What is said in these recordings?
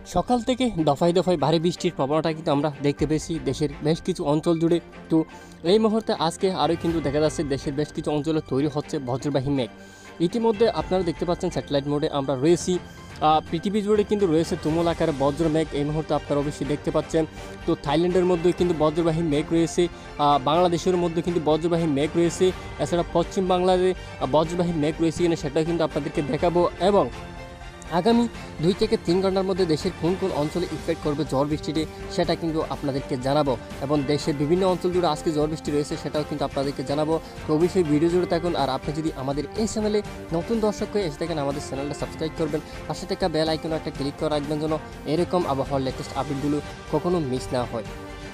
সকাল থেকে দফায় দফায় ভারী বৃষ্টির প্রবণতা কিন্তু আমরা দেখতে পেয়েছি দেশের বেশ কিছু অঞ্চল জুড়ে। তো এই মুহূর্তে আজকে আরও কিন্তু দেখা যাচ্ছে দেশের বেশ কিছু অঞ্চলে তৈরি হচ্ছে বজ্রবাহী মেঘ। ইতিমধ্যে আপনারা দেখতে পাচ্ছেন স্যাটেলাইট মোডে আমরা রয়েছি। পৃথিবী জুড়ে কিন্তু রয়েছে তুমুল আকারে বজ্র মেঘ, এই মুহূর্তে আপনারা অবশ্যই দেখতে পাচ্ছেন। তো থাইল্যান্ডের মধ্যে কিন্তু বজ্রবাহী মেঘ রয়েছে, বাংলাদেশের মধ্যে কিন্তু বজ্রবাহী মেঘ রয়েছে, এছাড়া পশ্চিম বাংলার বজ্রবাহী মেঘ রয়েছে কিনা সেটাও কিন্তু আপনাদেরকে দেখাবো। এবং আগামী 2 থেকে 3 ঘন্টার মধ্যে দেশের কোন কোন অঞ্চলে ইফেক্ট করবে ঝড় বৃষ্টিটি সেটা কিন্তু আপনাদেরকে জানাবো। এবং দেশের বিভিন্ন অঞ্চল জুড়ে আজকে ঝড় বৃষ্টি রয়েছে সেটাও কিন্তু আপনাদেরকে জানাবো। তো অবশ্যই ভিডিও জুড়ে থাকুন। আর আপনি যদি আমাদের এই চ্যানেলে নতুন দর্শক হয়ে এসে থাকেন, আমাদের চ্যানেলটা সাবস্ক্রাইব করবেন, পাশে থাকা বেল আইকনে একটা ক্লিক করে রাখবেন যেন এরকম আবহাওয়ার লেটেস্ট আপডেটগুলো কখনো মিস না হয়।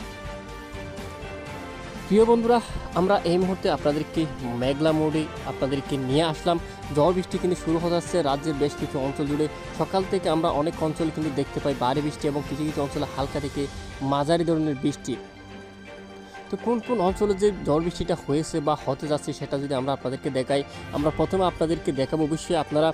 প্রিয় বন্ধুরা, আমরা এই মুহূর্তে আপনাদেরকে মেঘলা মোডে আপনাদেরকে নিয়ে আসলাম। ঝড় বৃষ্টি কিন্তু শুরু হয়ে যাচ্ছে রাজ্যের বেশ কিছু অঞ্চল জুড়ে। সকাল থেকে আমরা অনেক অঞ্চল কিন্তু দেখতে পাই ভারী বৃষ্টি এবং কিছু কিছু অঞ্চলে হালকা থেকে মাঝারি ধরনের বৃষ্টি। তো কোন কোন অঞ্চলে যে ঝড় বৃষ্টিটা হয়েছে বা হতে যাচ্ছে সেটা যদি আমরা আপনাদেরকে দেখাই, আমরা প্রথমে আপনাদেরকে দেখাবো। অবশ্যই আপনারা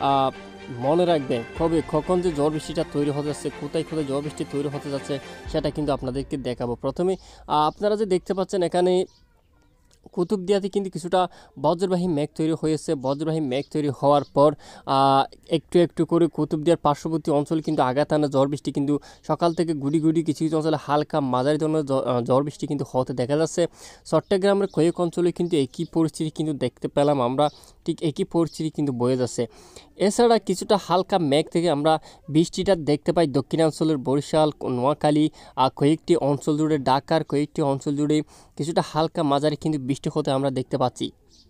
মনে রাখবেন কখন যে ঝড় বৃষ্টিটা তৈরি হতে যাচ্ছে, কোথায় কোথায় ঝড় বৃষ্টি তৈরি হতে যাচ্ছে সেটা কিন্তু আপনাদেরকে দেখাবো। প্রথমে আপনারা যে দেখতে পাচ্ছেন এখানে কুতুবদিয়াতে কিন্তু কিছুটা বজ্রবাহী মেঘ তৈরি হয়েছে। বজ্রবাহী মেঘ তৈরি হওয়ার পর একটু একটু করে কুতুবদিয়ার পার্শ্ববর্তী অঞ্চল কিন্তু আঘাত আনা ঝড় বৃষ্টি কিন্তু সকাল থেকে গুড়ি গুড়ি কিছু কিছু অঞ্চলে হালকা মাঝারি ধরনের ঝড় বৃষ্টি কিন্তু হতে দেখা যাচ্ছে। চট্টগ্রামের কয়েক অঞ্চলে কিন্তু একই পরিস্থিতি কিন্তু দেখতে পেলাম আমরা, ঠিক একই পরিস্থিতি কিন্তু বয়ে যাচ্ছে। এছাড়া কিছুটা হালকা মেঘ থেকে আমরা বৃষ্টিটা দেখতে পাই দক্ষিণাঞ্চলের বরিশাল, নোয়াখালী, কয়েকটি অঞ্চল জুড়ে, ঢাকার কয়েকটি অঞ্চল জুড়ে কিছুটা হালকা মাঝারি কিন্তু বৃষ্টি হতে আমরা দেখতে পাচ্ছি।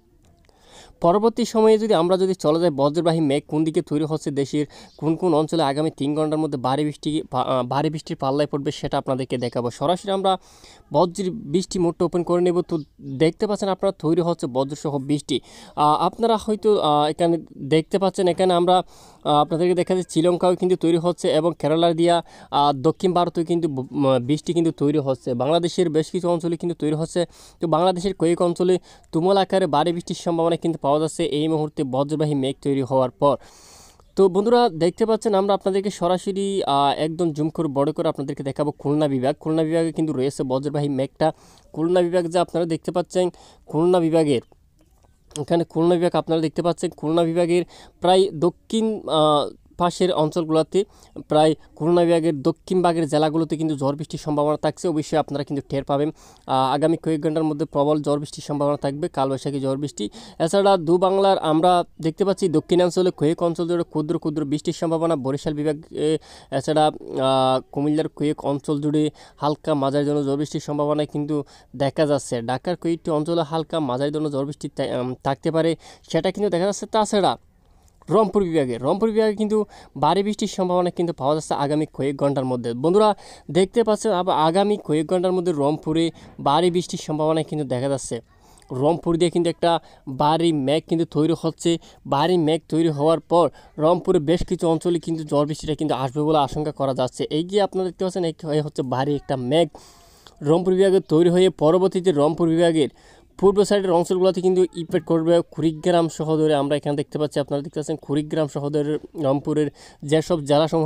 পরবর্তী সময়ে যদি আমরা চলে যাই বজ্রবাহী মেঘ কোন দিকে তৈরি হচ্ছে, দেশের কোন কোন অঞ্চলে আগামী 3 ঘন্টার মধ্যে ভারী বৃষ্টির পাল্লায় পড়বে সেটা আপনাদেরকে দেখাবো। সরাসরি আমরা বজ্র বৃষ্টি মোডটা ওপেন করে নেব। তো দেখতে পাচ্ছেন আপনারা তৈরি হচ্ছে বজ্রসহ বৃষ্টি। আপনারা হয়তো এখানে দেখতে পাচ্ছেন, এখানে আমরা আপনাদেরকে দেখা যাচ্ছে শ্রীলঙ্কাও কিন্তু তৈরি হচ্ছে এবং কেরালার দিয়া দক্ষিণ ভারতেও কিন্তু বৃষ্টি কিন্তু তৈরি হচ্ছে। বাংলাদেশের বেশ কিছু অঞ্চলে কিন্তু তৈরি হচ্ছে। তো বাংলাদেশের কয়েক অঞ্চলে তুমুল আকারে ভারী বৃষ্টির সম্ভাবনা কিন্তু পাওয়া যাচ্ছে এই মুহূর্তে বজ্রবাহী মেঘ তৈরি হওয়ার পর। তো বন্ধুরা দেখতে পাচ্ছেন আমরা আপনাদেরকে সরাসরি একদম জুম করে বড় করে আপনাদেরকে দেখাবো খুলনা বিভাগে কিন্তু রয়েছে বজ্রবাহী মেঘটা। খুলনা বিভাগ যা আপনারা দেখতে পাচ্ছেন, খুলনা বিভাগের এখানে খুলনা বিভাগ আপনারা দেখতে পাচ্ছেন, খুলনা বিভাগের প্রায় দক্ষিণ পাশের অঞ্চলগুলোতে, প্রায় খুলনা বিভাগের দক্ষিণ ভাগের জেলাগুলোতে কিন্তু ঝড় বৃষ্টির সম্ভাবনা থাকছে। অবশ্যই আপনারা কিন্তু টের পাবেন আগামী কয়েক ঘন্টার মধ্যে প্রবল ঝড় বৃষ্টির সম্ভাবনা থাকবে, কালবৈশাখী ঝড় বৃষ্টি। এছাড়া দু বাংলার আমরা দেখতে পাচ্ছি দক্ষিণাঞ্চলে কয়েক অঞ্চল জুড়ে ক্ষুদ্র ক্ষুদ্র বৃষ্টির সম্ভাবনা বরিশাল বিভাগে, এছাড়া কুমিল্লার কয়েক অঞ্চল জুড়ে হালকা মাঝারি ধরনের ঝড় বৃষ্টির সম্ভাবনা কিন্তু দেখা যাচ্ছে। ঢাকার কয়েকটি অঞ্চলে হালকা মাঝারি ধরনের ঝড় বৃষ্টি থাকতে পারে, সেটা কিন্তু দেখা যাচ্ছে। তাছাড়া রংপুর বিভাগে কিন্তু ভারী বৃষ্টির সম্ভাবনা কিন্তু পাওয়া যাচ্ছে আগামী কয়েক ঘন্টার মধ্যে। বন্ধুরা দেখতে পাচ্ছেন আগামী কয়েক ঘন্টার মধ্যে রংপুরে ভারী বৃষ্টির সম্ভাবনা কিন্তু দেখা যাচ্ছে। রংপুর দিয়ে কিন্তু একটা ভারী মেঘ কিন্তু তৈরি হচ্ছে। ভারী মেঘ তৈরি হওয়ার পর রংপুরের বেশ কিছু অঞ্চলে কিন্তু ঝড় বৃষ্টিটা কিন্তু আসবে বলে আশঙ্কা করা যাচ্ছে। এই যে আপনারা দেখতে পাচ্ছেন এই হচ্ছে ভারী একটা মেঘ রংপুর বিভাগে তৈরি হয়ে পরবর্তীতে রংপুর বিভাগের পূর্ব সাইডের অঞ্চলগুলোতে কিন্তু ইফেক্ট করবে। কুড়িগ্রাম সহ ধরে আমরা এখানে দেখতে পাচ্ছি, আপনারা দেখতে পাচ্ছেন কুড়িগ্রাম সহ ধরে রংপুরের যেসব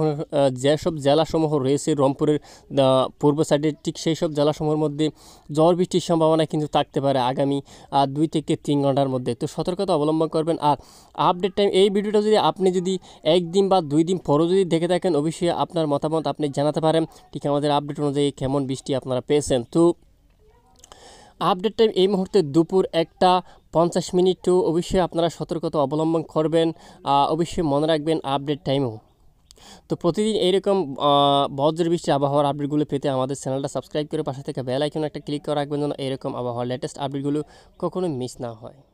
জেলাসমূহ রয়েছে রংপুরের পূর্ব সাইডে, ঠিক সেই সব জেলাসমূহের মধ্যে ঝড় বৃষ্টির সম্ভাবনা কিন্তু থাকতে পারে আগামী 2 থেকে 3 ঘন্টার মধ্যে। তো সতর্কতা অবলম্বন করবেন। আর আপডেট টাইম এই ভিডিওটা যদি আপনি একদিন বা 2 দিন পরও দেখে থাকেন, অবশ্যই আপনার মতামত আপনি জানাতে পারেন, ঠিক আমাদের আপডেট অনুযায়ী কেমন বৃষ্টি আপনারা পেয়েছেন। তো আপডেট টাইম এই মুহূর্তে দুপুর 1:50। তো অবশ্যই আপনারা সতর্কতা অবলম্বন করবেন, অবশ্যই মনে রাখবেন আপডেট টাইমও। তো প্রতিদিন এইরকম বজ্র বৃষ্টি আবহাওয়ার আপডেটগুলো পেতে আমাদের চ্যানেলটা সাবস্ক্রাইব করে পাশে থেকে বেল আইকনে একটা ক্লিক করে রাখবেন যেন এরকম আবহাওয়ার লেটেস্ট আপডেটগুলো কখনো মিস না হয়।